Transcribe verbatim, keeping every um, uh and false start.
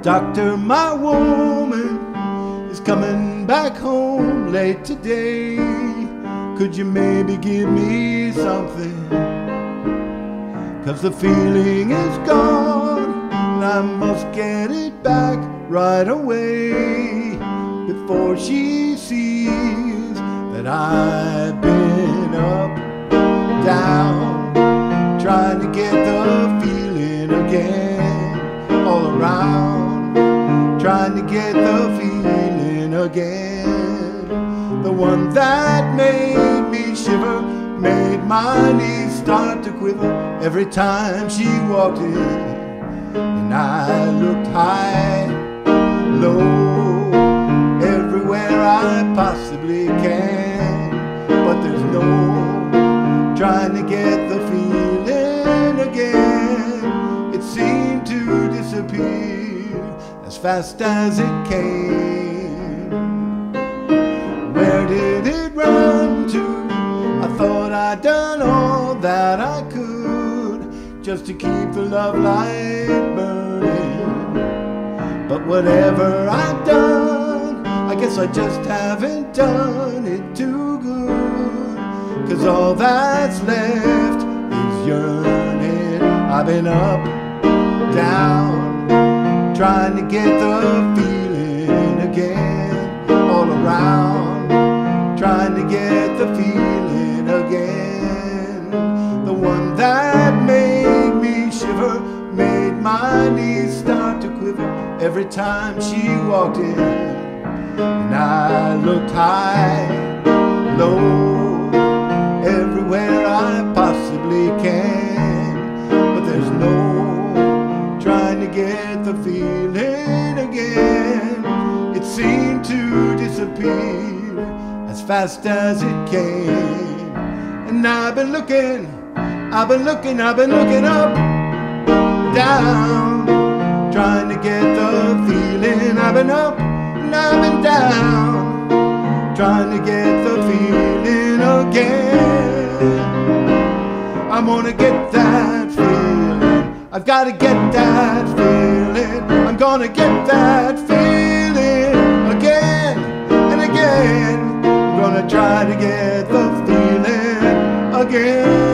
Doctor, my woman is coming back home late today. Could you maybe give me something? 'Cause the feeling is gone and I must get it back right away before she sees that I've been up, down, trying to get the feeling again, all around, trying to get the feeling again. The one that made me shiver, made my knees start to quiver every time she walked in. And I looked high, low, everywhere I possibly can, but there's no trying to get the feeling again. It seemed to disappear as fast as it came. Where did it run to? I thought I'd done all that I could just to keep the love light burning. But whatever I've done, I guess I just haven't done it too good. 'Cause all that's left is yearning. I've been up, down, trying to get the feeling again, all around, trying to get the feeling again. The one that made me shiver, made my knees start to quiver every time she walked in. And I looked high, low, everywhere I possibly can, but there's no trying to get the feeling again. It seemed to disappear as fast as it came. And I've been looking, I've been looking, I've been looking up, down, trying to get the feeling. I've been up and I've been down, trying to get the feeling again. I'm gonna get that feeling, I've gotta get that feeling, I'm gonna get that feeling again and again. I'm gonna try to get the feeling again.